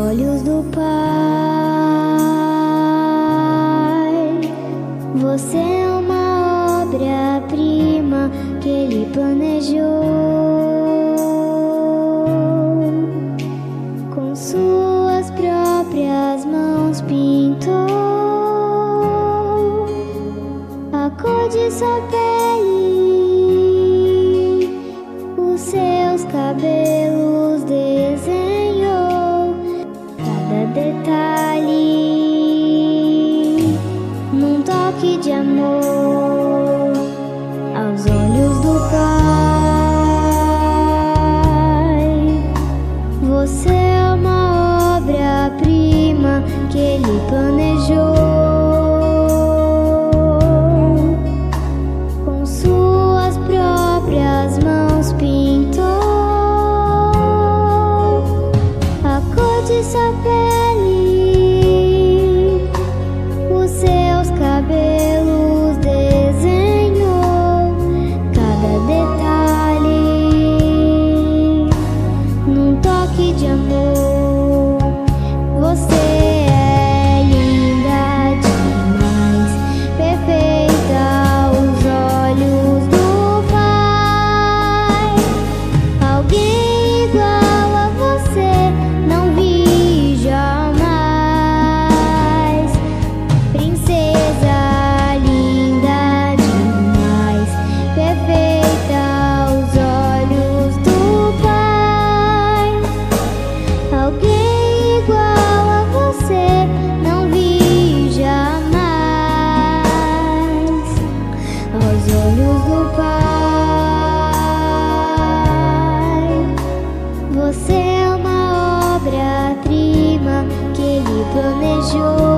olhos do Pai, você é uma obra-prima que Ele planejou. Com suas próprias mãos pintou a cor de sua pele, os seus cabelos desenhou, cada detalhe num toque de amor. Aos olhos do Pai, você é uma obra-prima que Ele planejou. Com suas próprias mãos pintou a cor de sua pele, os seus cabelos desenhou, cada detalhe num toque de amor. Você é linda demais, perfeita aos olhos do Pai. Alguém igual a você não vi jamais. Princesa linda demais, perfeita aos olhos do Pai. Alguém igual a você não vi jamais. Aos olhos do Pai, você é uma obra-prima que Ele planejou.